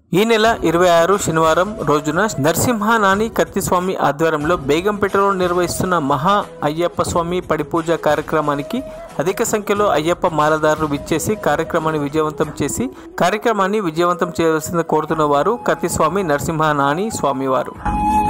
ఈ నెల 26 శనివారం రోజున నరసింహనాని కత్తిస్వామి ఆధ్వర్యంలో బేగంపేటలో నిర్వహిస్తున్న మహా అయ్యప్ప స్వామి పడిపూజ కార్యక్రమానికి అధిక సంఖ్యలో అయ్యప్ప మాలదారులు విచ్చేసి కార్యక్రమాన్ని విజయవంతం చేయవలసిందిగా కోరుతున్న వారు కత్తిస్వామి నరసింహనాని స్వామివారు.